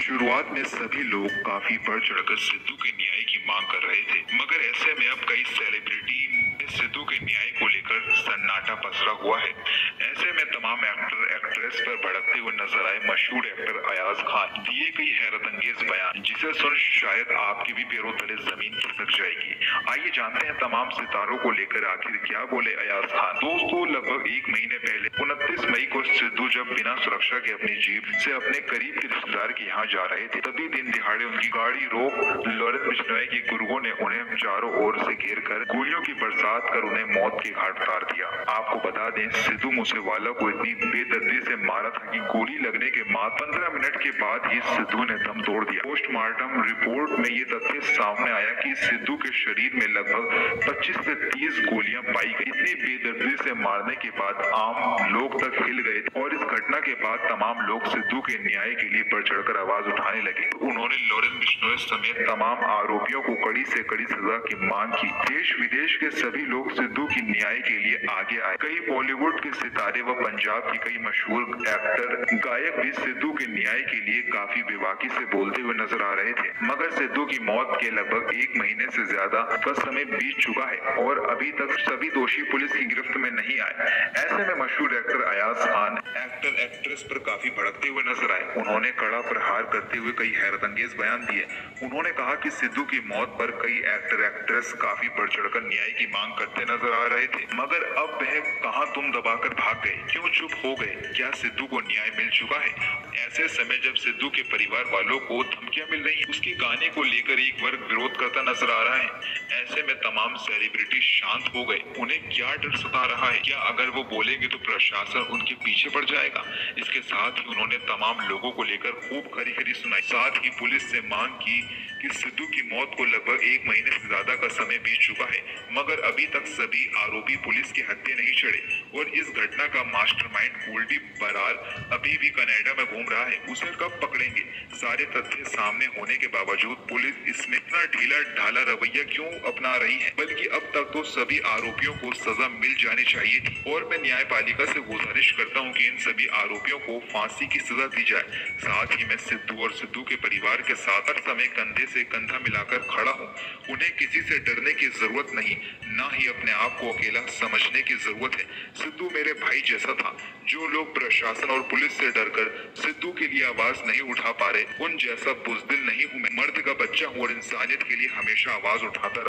शुरुआत में सभी लोग काफी बढ़ चढ़कर सिद्धू के न्याय की मांग कर रहे थे, मगर ऐसे में अब कई सेलिब्रिटी ने सिद्धू के न्याय को लेकर सन्नाटा पसरा हुआ है। ऐसे में तमाम एक्टर एक्ट्रेस पर भड़कते हुए नजर आए मशहूर एक्टर अयाज खान दिए कई हैरतअंगेज बयान, जिसे सुन शायद आपके भी पैरों तले जमीन खिसक जाएगी। आइए जानते हैं तमाम सितारों को लेकर आखिर क्या बोले अयाज खान। दोस्तों, लगभग एक महीने पहले 29 मई को सिद्धू जब बिना सुरक्षा के अपनी जीप से अपने करीब के रिश्तेदार के यहाँ जा रहे थे, तभी दिन दिहाड़े उनकी गाड़ी रोक लॉरेंस बिश्नोई के गुर्गों ने उन्हें चारों ओर से घेर कर गोलियों की बरसात कर उन्हें मौत के घाट उतार दिया। आपको बता दें, सिद्धू मूसेवाला को इतनी बेदर्दी से मारा था कि गोली लगने के बाद 15 मिनट के बाद ही सिद्धू ने दम तोड़ दिया। पोस्टमार्टम रिपोर्ट में ये तथ्य सामने आया कि सिद्धू के शरीर में लगभग 25 से 30 गोलियां पाई गई। इतनी बेदर्दी से मारने के बाद आम लोग तक हिल गए और इस घटना के बाद तमाम लोग सिद्धू के न्याय के लिए बढ़ चढ़कर आवाज उठाने लगे। उन्होंने लॉरेंस बिश्नोई समेत तमाम आरोपियों को कड़ी से कड़ी सजा की मांग की। देश विदेश के सभी लोग सिद्धू की न्याय के लिए आगे आए। कई बॉलीवुड के सितारे व पंजाब के कई मशहूर एक्टर गायक भी सिद्धू के न्याय के लिए काफी बेबाकी से बोलते हुए नजर आ रहे थे, मगर सिद्धू की मौत के लगभग एक महीने से ज्यादा का समय बीत चुका है और अभी तक सभी दोषी पुलिस की गिरफ्त में नहीं आए। ऐसे में मशहूर actor Ayaz Khan actor actress पर काफी भड़कते हुए नजर आए। उन्होंने कड़ा प्रहार करते हुए कई हैरतअंगेज बयान दिए। उन्होंने कहा कि सिद्धू की मौत पर कई एक्टर एक्ट्रेस काफी बढ़ चढ़कर न्याय की मांग करते नजर आ रहे थे, मगर अब वह कहां तुम दबाकर भाग गए, क्यों चुप हो गए, क्या सिद्धू को न्याय मिल चुका है? ऐसे समय जब सिद्धू के परिवार वालों को धमकियां मिल रही हैं, उसके गाने को लेकर एक वर्ग विरोध करता नजर आ रहा है। ऐसे में तमाम सेलिब्रिटी शांत हो गए। उन्हें क्या डर सता रहा है? क्या अगर वो बोलेंगे तो प्रशासन उनके पीछे पड़ जाएगा? इसके साथ ही उन्होंने तमाम लोगों को लेकर खूब खरी खरी सुनाई। साथ ही पुलिस से मांग की कि सिद्धू की मौत को लगभग एक महीने से ज्यादा का समय बीत चुका है, मगर अभी तक सभी आरोपी पुलिस के हत्थे नहीं चढ़े और इस घटना का मास्टरमाइंड कुलदीप बरार अभी भी कनाडा में घूम रहा है। उसे कब पकड़ेंगे? सारे तथ्य सामने होने के बावजूद पुलिस इसमें इतना ढीला ढाला रवैया क्यों अपना रही है? बल्कि अब तक तो सभी आरोपियों को सजा मिल जानी चाहिए थी और मैं न्यायपालिका से गुजारिश करता हूं कि इन सभी आरोपियों को फांसी की सजा दी जाए। साथ ही मैं सिद्धू और सिद्धू के परिवार के साथ हर समय कंधे से कंधा मिलाकर खड़ा हूं। उन्हें किसी से डरने की जरूरत नहीं, ना ही अपने आप को अकेला समझने की जरूरत है। सिद्धू मेरे भाई जैसा था। जो लोग प्रशासन और पुलिस से डरकर सिद्धू के लिए आवाज नहीं उठा पा रहे, उन जैसा बुजदिल नहीं हूं मैं। मर्द का बच्चा हूं और इंसानियत के लिए हमेशा आवाज उठाता